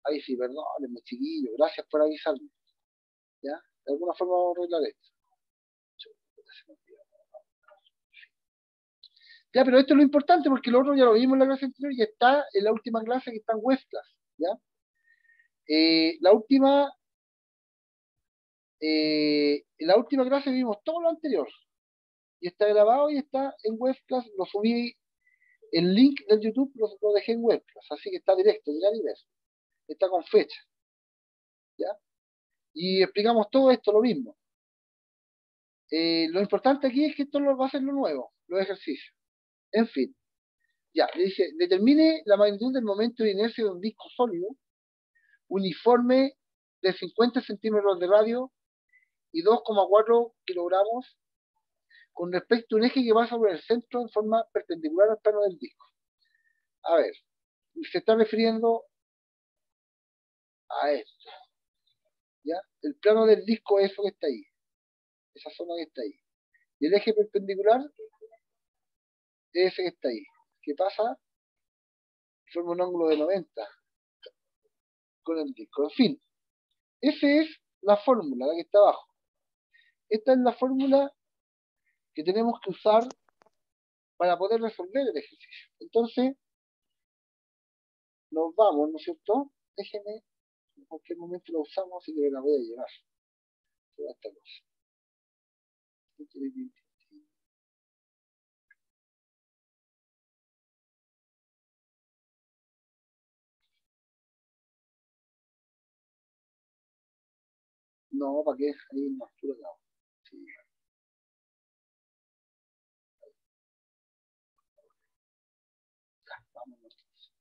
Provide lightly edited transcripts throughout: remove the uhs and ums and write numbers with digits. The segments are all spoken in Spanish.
Ahí sí, perdónenme, chiquillos, gracias por avisarme. ¿Ya? De alguna forma vamos a arreglar esto. Ya, pero esto es lo importante porque lo otro ya lo vimos en la clase anterior y está en la última clase que está en web class, ¿ya? En la última clase vimos todo lo anterior y está grabado y está en web class. Lo subí, el link del YouTube lo dejé en web class, así que está directo, llegar y ver. Está con fecha, ¿ya? Y explicamos todo esto, lo mismo. Lo importante aquí es que esto va a ser lo nuevo, los ejercicios. En fin, ya, le dice, determine la magnitud del momento de inercia de un disco sólido uniforme de 50 centímetros de radio y 2,4 kilogramos con respecto a un eje que pasa por el centro en forma perpendicular al plano del disco. A ver, se está refiriendo a esto, ¿ya? El plano del disco es eso que está ahí, esa zona que está ahí. Y el eje perpendicular es ese que está ahí, que pasa y forma un ángulo de 90 con el disco. En fin, esa es la fórmula, la que está abajo. Esta es la fórmula que tenemos que usar para poder resolver el ejercicio. Entonces, nos vamos, ¿no es cierto? Déjenme, en cualquier momento la usamos, así que la voy a llevar. Toda esta cosa. No, ¿para qué? Ahí no, tú lo acabo. Sí, vámonos.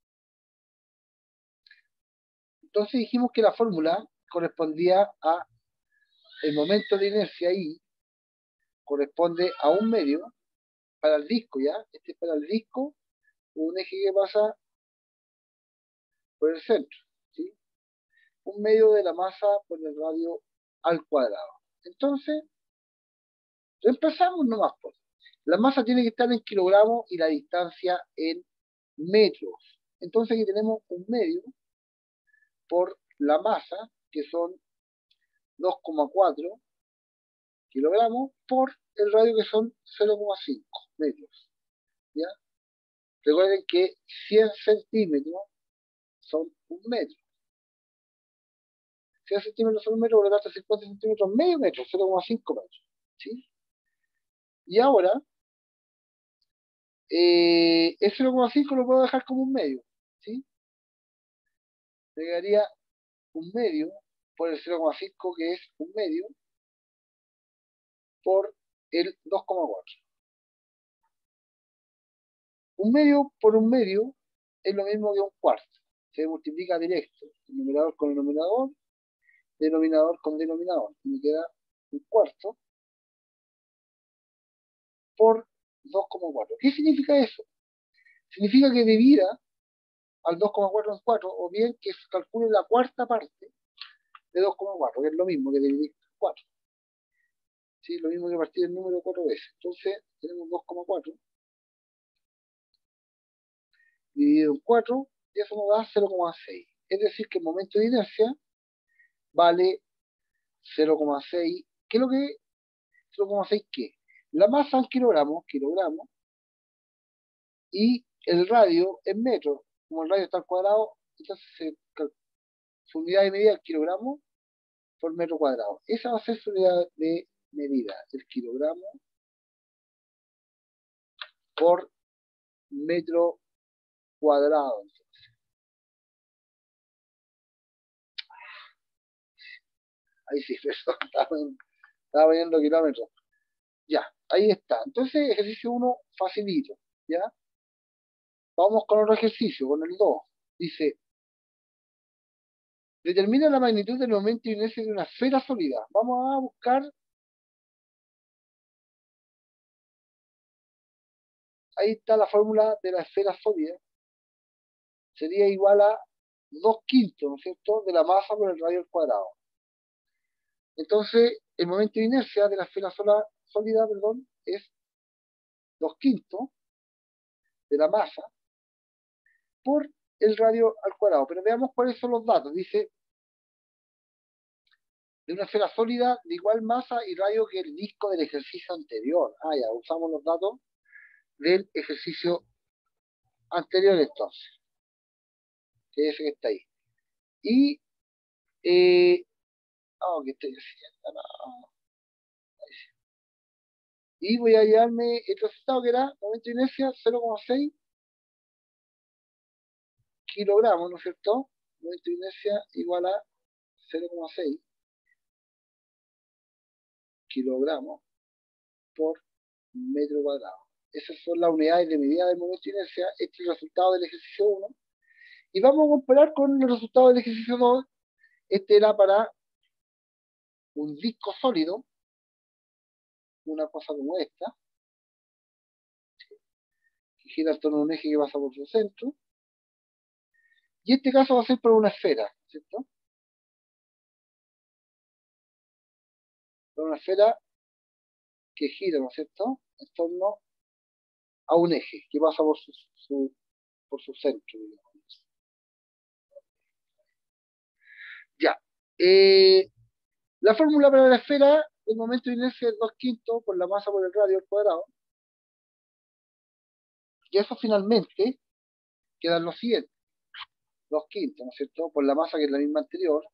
Entonces dijimos que la fórmula correspondía a el momento de inercia ahí, corresponde a un medio para el disco, ¿ya? Este es para el disco, un eje que pasa por el centro, ¿sí? Un medio de la masa por el radio al cuadrado. Entonces, reemplazamos nomás, pues. La masa tiene que estar en kilogramos y la distancia en metros. Entonces aquí tenemos un medio por la masa, que son 2,4 kilogramos, por el radio, que son 0,5 metros. ¿Ya? Recuerden que 100 centímetros son un metro. 100 centímetros son un metro, por lo tanto 50 centímetros, medio metro, 0,5 metros. ¿Sí? Y ahora, el 0,5 lo puedo dejar como un medio. ¿Sí? Me quedaría un medio por el 0,5, que es un medio, por el 2,4. Un medio por un medio es lo mismo que un cuarto. Se multiplica directo. Numerador con denominador con denominador. Y me queda un cuarto por 2,4. ¿Qué significa eso? Significa que divida al 2,4 en 4, o bien que se calcule la cuarta parte de 2,4, que es lo mismo que dividir 4. ¿Sí? Lo mismo que partir el número 4 veces. Entonces, tenemos 2,4 dividido en 4, y eso nos da 0,6. Es decir, que el momento de inercia vale 0,6. ¿Qué es lo que es 0,6 qué? La masa en kilogramos, y el radio en metros. Como el radio está al cuadrado, entonces su unidad de medida es kilogramo por metro cuadrado. Esa va a ser su unidad de medida, el kilogramo por metro cuadrado. Ahí sí, eso, estaba poniendo kilómetros. Ya, ahí está. Entonces, ejercicio 1, facilito. ¿Ya? Vamos con otro ejercicio, con el 2. Dice, determina la magnitud del momento de inercia de una esfera sólida. Vamos a buscar, ahí está la fórmula de la esfera sólida. Sería igual a 2 quintos, ¿no es cierto?, de la masa por el radio al cuadrado. Entonces, el momento de inercia de la esfera sólida, perdón, es 2 quintos de la masa por el radio al cuadrado. Pero veamos cuáles son los datos. Dice, de una esfera sólida de igual masa y radio que el disco del ejercicio anterior. Ah, ya, usamos los datos del ejercicio anterior entonces, que es ese que está ahí. Y, ¿qué estoy haciendo? No. Y voy a llevarme el resultado que era momento de inercia 0,6 kilogramos, ¿no es cierto? Momento de inercia igual a 0,6 kilogramos por metro cuadrado. Esas son las unidades de medida del momento de inercia. Este es el resultado del ejercicio 1. Y vamos a comparar con el resultado del ejercicio 2. Este era para un disco sólido, una cosa como esta, que gira en torno a un eje que pasa por su centro. Y este caso va a ser para una esfera, ¿cierto? Para una esfera que gira, ¿no es cierto?, en torno a un eje que pasa por por su centro, digamos. Ya. La fórmula para la esfera, el momento de inercia es 2/5 por la masa por el radio al cuadrado. Y eso finalmente queda en lo siguiente. 2/5, ¿no es cierto?, por la masa que es la misma anterior,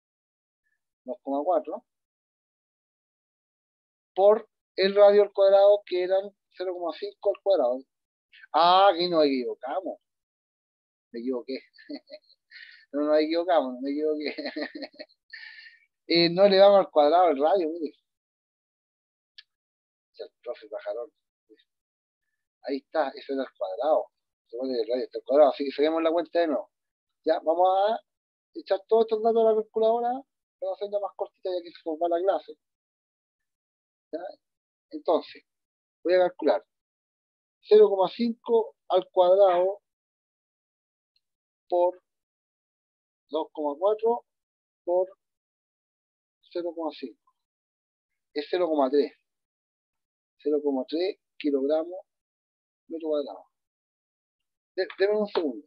2,4, por el radio al cuadrado, que eran 0,5 al cuadrado. Ah, aquí nos equivocamos. Me equivoqué. No nos equivocamos, no me equivoqué. No le damos al cuadrado el radio, mire. El profe Pajarón. Ahí está, eso era el cuadrado. Se pone el radio está al cuadrado, así que seguimos la cuenta de nuevo. Ya, vamos a echar todos estos datos a la calculadora, para hacerla más cortita ya que se nos va la clase. ¿Ya? Entonces, voy a calcular 0,5 al cuadrado por 2,4 por 0,5. Es 0,3. 0,3 kilogramos metro cuadrado. Deme un segundo.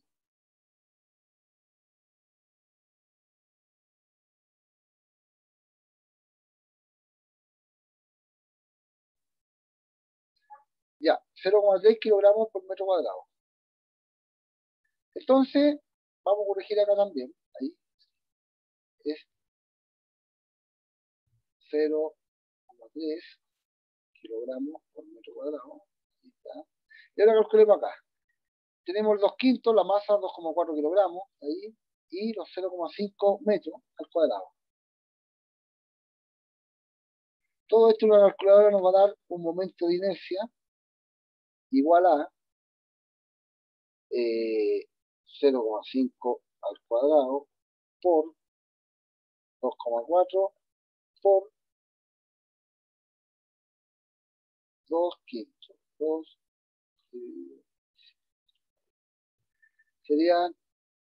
Ya, 0,3 kilogramos por metro cuadrado. Entonces, vamos a corregir acá también. Ahí es 0,3 kilogramos por metro cuadrado. Ahí está. Y ahora calculemos acá. Tenemos el 2/5, la masa 2,4 kilogramos, ahí, y los 0,5 metros al cuadrado. Todo esto en una calculadora nos va a dar un momento de inercia igual a 0,5 al cuadrado por 2,4 por 2/5. Serían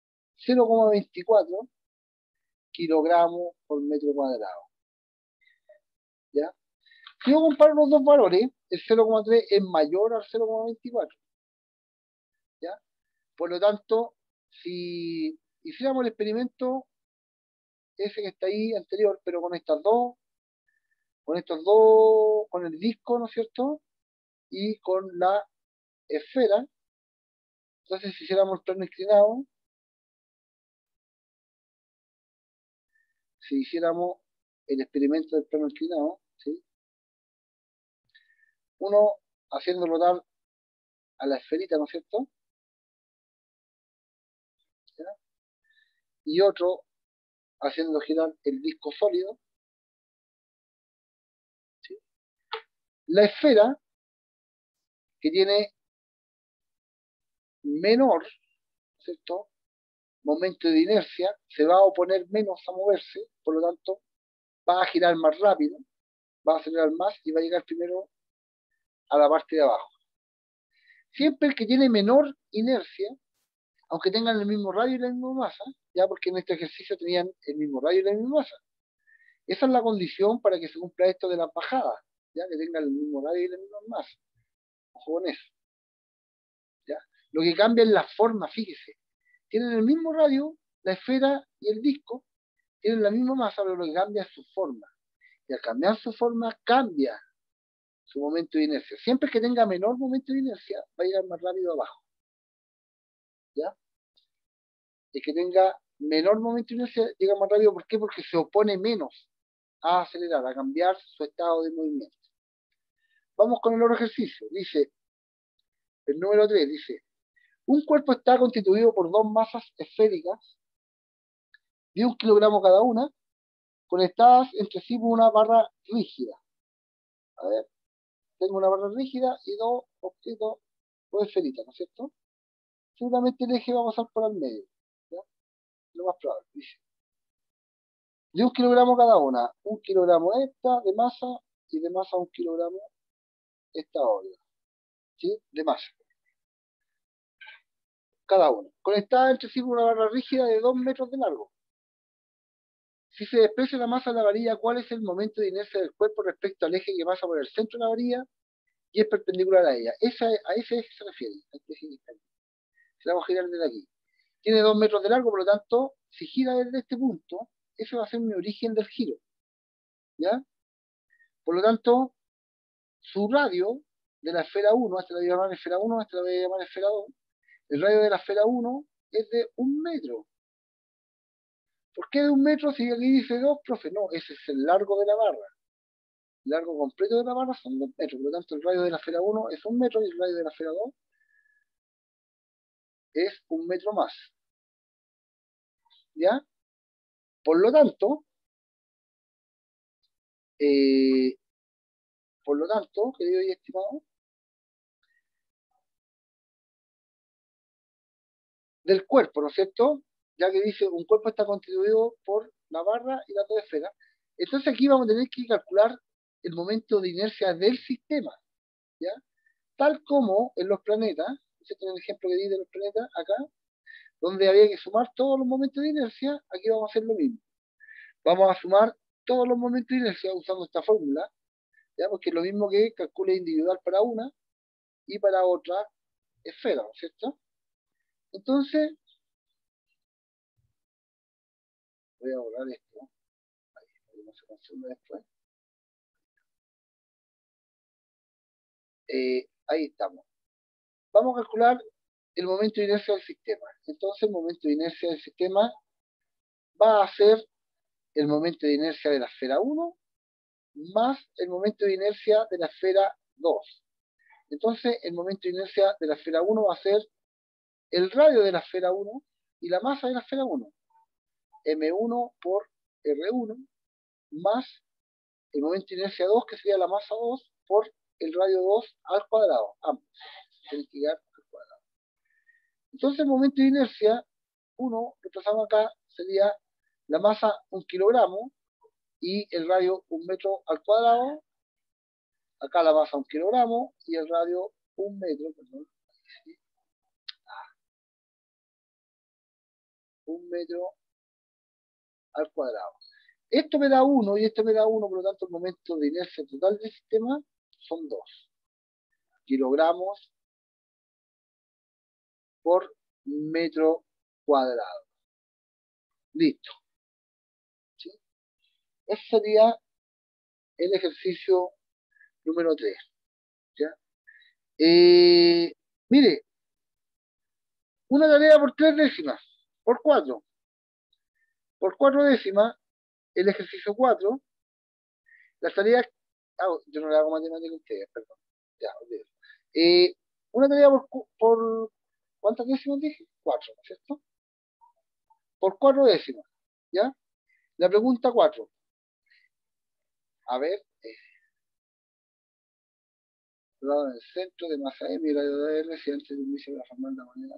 0,24 kilogramos por metro cuadrado. ¿Ya? Si yo comparo los dos valores, el 0,3 es mayor al 0,24. ¿Ya? Por lo tanto, si hiciéramos el experimento ese que está ahí anterior, pero con estos dos, con el disco, ¿no es cierto?, y con la esfera, entonces si hiciéramos el plano inclinado, si hiciéramos el experimento del plano inclinado, ¿sí?, uno haciendo rotar a la esferita, ¿no es cierto?, ¿ya?, y otro haciendo girar el disco sólido, ¿sí?, la esfera, que tiene menor, ¿cierto?, momento de inercia, se va a oponer menos a moverse, por lo tanto, va a girar más rápido, va a acelerar más y va a llegar primero a la parte de abajo. Siempre el que tiene menor inercia, aunque tengan el mismo radio y la misma masa, ya porque en este ejercicio tenían el mismo radio y la misma masa. Esa es la condición para que se cumpla esto de las bajadas, ya que tengan el mismo radio y la misma masa. Ojo con eso. ¿Ya? Lo que cambia es la forma, fíjese. tienen el mismo radio, la esfera y el disco, tienen la misma masa, pero lo que cambia es su forma. Y al cambiar su forma, cambia su momento de inercia. Siempre que tenga menor momento de inercia, va a llegar más rápido abajo. ¿Ya? El que tenga menor momento de inercia llega más rápido. ¿Por qué? Porque se opone menos a acelerar, a cambiar su estado de movimiento. Vamos con el otro ejercicio. Dice, el número 3 dice, un cuerpo está constituido por dos masas esféricas de 1 kilogramo cada una, conectadas entre sí por una barra rígida. A ver, tengo una barra rígida y dos objetos, dos esferitas, ¿no es cierto? Seguramente el eje va a pasar por el medio, ¿ya? Lo más probable, dice. De 1 kilogramo cada una, 1 kilogramo esta de masa y de masa 1 kilogramo esta otra, ¿sí? De masa, cada una. Conectada entre sí por una barra rígida de 2 metros de largo. Si se desprecia la masa de la varilla, ¿cuál es el momento de inercia del cuerpo respecto al eje que pasa por el centro de la varilla y es perpendicular a ella? A ese eje se refiere. Se la vamos a girar desde aquí. Tiene 2 metros de largo, por lo tanto, si gira desde este punto, ese va a ser mi origen del giro. ¿Ya? Por lo tanto, su radio de la esfera 1, esta la voy a llamar esfera 1, esta la voy a llamar esfera 2, el radio de la esfera 1 es de 1 metro. ¿Por qué de 1 metro si aquí dice 2, profe? No, ese es el largo de la barra. El largo completo de la barra son 2 metros. Por lo tanto, el radio de la esfera 1 es 1 metro y el radio de la esfera 2 es 1 metro más. ¿Ya? Por lo tanto, eh, querido y estimado, del cuerpo, ¿no es cierto? Ya que dice, un cuerpo está constituido por la barra y las dos esferas. Entonces aquí vamos a tener que calcular el momento de inercia del sistema, ¿ya? Tal como en los planetas, ¿cierto? En el ejemplo que di de los planetas, acá, donde había que sumar todos los momentos de inercia, aquí vamos a hacer lo mismo. Vamos a sumar todos los momentos de inercia usando esta fórmula, ¿ya? Porque es lo mismo que calcule individual para una y para otra esfera, ¿no es cierto? Entonces, voy a borrar esto, ahí no se consume después. Ahí estamos. Vamos a calcular el momento de inercia del sistema. Entonces, el momento de inercia del sistema va a ser el momento de inercia de la esfera 1 más el momento de inercia de la esfera 2. Entonces, el momento de inercia de la esfera 1 va a ser el radio de la esfera 1 y la masa de la esfera 1. M1 por R1 más el momento de inercia 2, que sería la masa 2, por el radio 2 al cuadrado. Ambos. Tienen que llegar al cuadrado. Entonces, el momento de inercia 1, que pasamos acá, sería la masa 1 kilogramo y el radio 1 metro al cuadrado. Acá la masa 1 kilogramo y el radio 1 metro, perdón. 1 metro al cuadrado. Esto me da 1 y esto me da 1, por lo tanto el momento de inercia total del sistema son 2 kilogramos por metro cuadrado. Listo. ¿Sí? Ese sería el ejercicio número 3. ¿Ya? Mire, una tarea por 3 décimas, por 4. Por 4 décimas, el ejercicio 4, las tareas... yo no le hago matemática a ustedes, perdón. Ya, olvídalo. Una tarea por ¿cuántas décimas dije? 4, ¿no es cierto? Por 4 décimas, ¿ya? La pregunta 4. A ver, lado en el centro de masa M y radio de R, si antes de inicio de la forma de la moneda.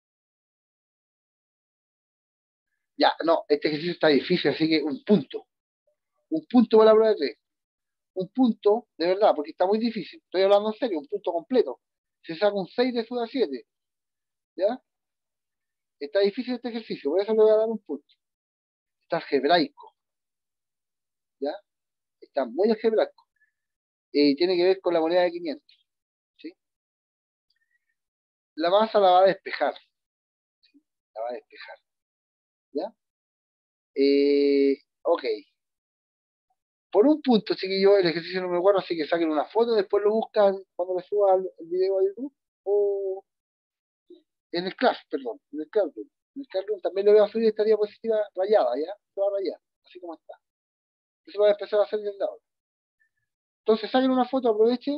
Ya, no, este ejercicio está difícil, así que un punto. Un punto para la prueba de 3. Un punto, de verdad, porque está muy difícil. Estoy hablando en serio, un punto completo. Se saca un 6 de suda 7. ¿Ya? Está difícil este ejercicio, por eso le voy a dar un punto. Está algebraico. ¿Ya? Está muy algebraico. Y tiene que ver con la moneda de 500. ¿Sí? La masa la va a despejar. ¿Sí? la va a despejar, ¿ya? Ok. Por un punto, chiquillos, el ejercicio número 4, así que saquen una foto, después lo buscan cuando le suba el video a YouTube, o en el Clash, perdón, en el Classroom. En el Classroom también lo voy a subir esta diapositiva rayada, ¿ya? Toda rayada, así como está. Eso lo voy a empezar a hacer desde ahora. Entonces, saquen una foto, aprovechen,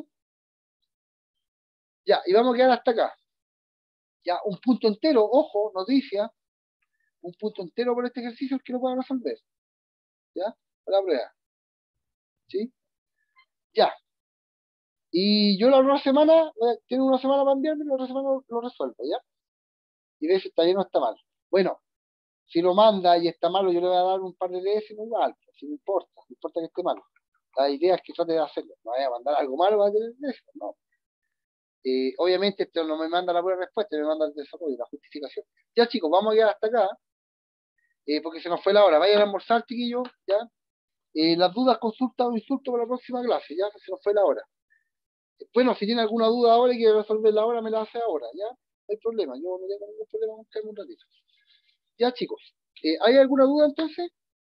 ya, y vamos a quedar hasta acá. Ya, un punto entero, ojo, noticia, un punto entero por este ejercicio es que lo puedan resolver, ¿ya? Para la prueba, ¿sí? Ya. Y yo la otra semana, tiene una semana para enviarme y la otra semana lo resuelvo, ¿ya? Y ve si está bien o está mal. Bueno, si lo manda y está malo, yo le voy a dar un par de décimos igual, si no importa, no importa que esté malo. La idea es que trate de hacerlo, no vaya a mandar algo malo, va a tener décimos, no. Obviamente esto no me manda la buena respuesta, me manda el desarrollo, la justificación. Ya chicos, vamos a llegar hasta acá, porque se nos fue la hora. Vayan a almorzar, chiquillos, ¿ya? Las dudas, consultas o insultos para la próxima clase, ya, que se nos fue la hora. Bueno, si tiene alguna duda ahora y quiere resolverla ahora, me la hace ahora, ¿ya? No hay problema, yo no tengo ningún problema con quedarme un ratito. Ya, chicos, ¿hay alguna duda entonces?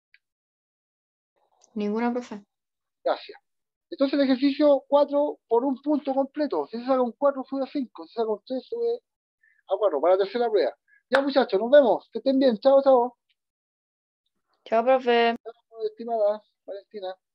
Ninguna, profe. Gracias. Entonces el ejercicio 4 por un punto completo. Si se saca un 4, sube a 5. Si se saca un 3, sube a 4 para la tercera prueba. Ya, muchachos, nos vemos. Que estén bien. Chao, chao. Chao, profe. Chao, estimada Valentina.